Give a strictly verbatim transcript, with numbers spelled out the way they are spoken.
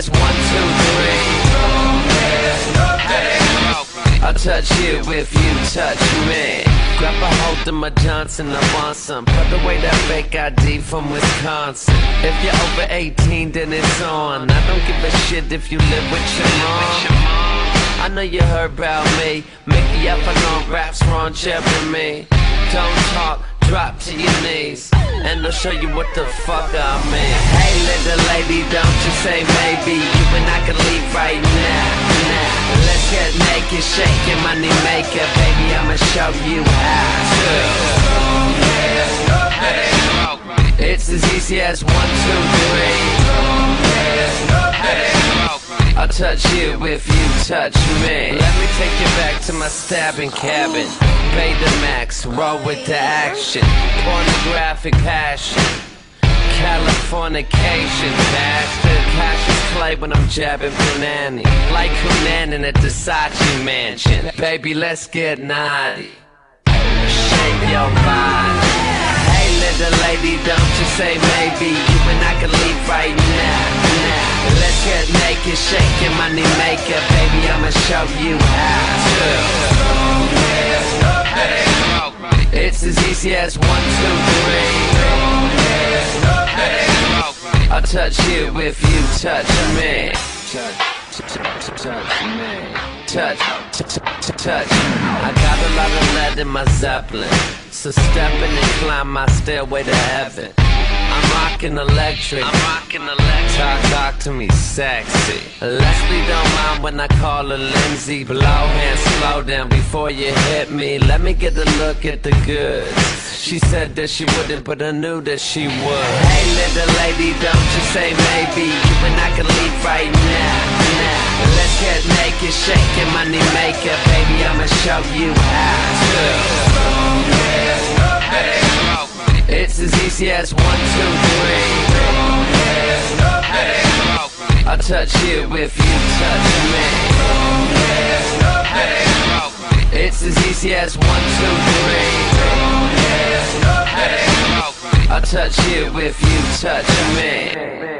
as one, two, three. I'll touch you if you touch me. Grab a hold of my Johnson, I want some. Put away that fake I D from Wisconsin. If you're over eighteen, then it's on. I don't give a shit if you live with your mom. I know you heard about me. Mickey Avalon raps Ron Cherry me. Don't talk, drop to your knees, and I'll show you what the fuck I mean. Hey little lady, don't you say maybe. You and I can leave right now, now. Let's get naked, shaking money maker. Baby, I'ma show you how to. It's as easy as one, two, three. I'll touch you if you touch me. Let me take you back to my stabbing cabin. Betamax, roll with the action. Pornographic passion. Californication, bastard. Cassius Clay when I'm jabbing Punani. Like Hunan at the Saatchi mansion. Baby, let's get naughty. Shake your body. Hey little lady, don't you say maybe. You and I can leave right now, now. Let's get naked, shaking money maker. Baby, I'ma show you how to. It's as easy as one, two, three. I'll touch you if you touch me. Touch, touch, touch me. Touch, touch, touch. I got a lot of lead in my Zeppelin, so step in and climb my stairway to heaven. I'm rockin' electric. I'm rockin' electric. Talk, talk to me sexy. Leslie don't mind when I call her Lindsay. Blow hands, slow down before you hit me. Let me get a look at the goods. She said that she wouldn't, but I knew that she would. Hey little lady, don't you say maybe. You and I can leave right now, now. Let's get naked, shaking money maker. Baby, I'ma show you how to. It's as easy as one, two, three. I'll touch you if you touch me. It's as easy as one, two, three. I'll touch you if you touch me.